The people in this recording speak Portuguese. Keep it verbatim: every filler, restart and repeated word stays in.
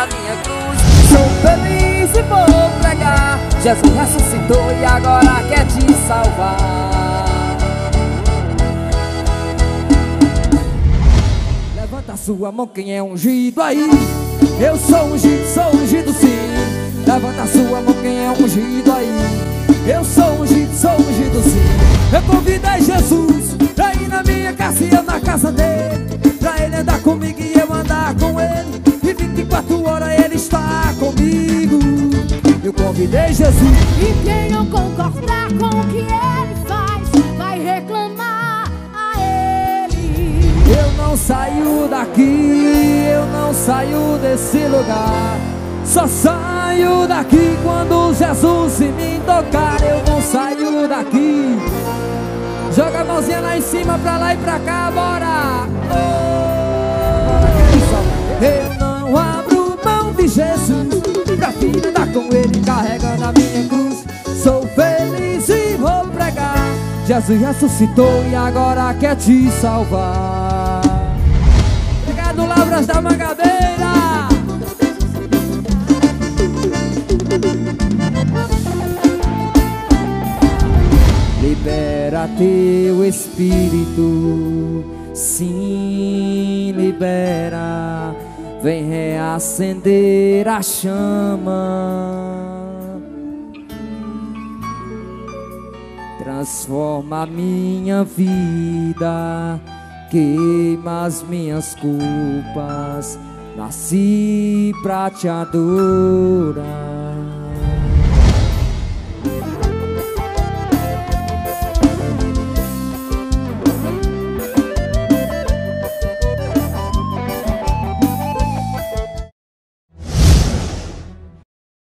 na minha cruz. Sou feliz e vou pregar, Jesus ressuscitou e agora quer te salvar. Levanta sua mão quem é ungido aí. Eu sou ungido, sou ungido sim. Levanta sua mão quem é ungido aí. Eu sou ungido, sou ungido sim. Eu convidei Jesus pra ir na minha casa e eu na casa dele, pra ele andar comigo e eu andar com ele. E vinte e quatro horas ele está comigo. Eu convidei Jesus. E quem não concordar com o que ele faz vai reclamar a ele. Eu não saio daqui, eu não saio desse lugar. Só saio daqui quando Jesus em mim tocar. Eu não saio daqui. Joga a mãozinha lá em cima, pra lá e pra cá, bora! Oh! Eu não abro mão de Jesus pra vir andar com ele carregando a minha cruz. Sou feliz e vou pregar, Jesus ressuscitou e agora quer te salvar. Obrigado, Lavras da Mangabeira! Libera teu espírito, sim, libera. Vem reacender a chama. Transforma a minha vida, queima as minhas culpas. Nasci pra te adorar.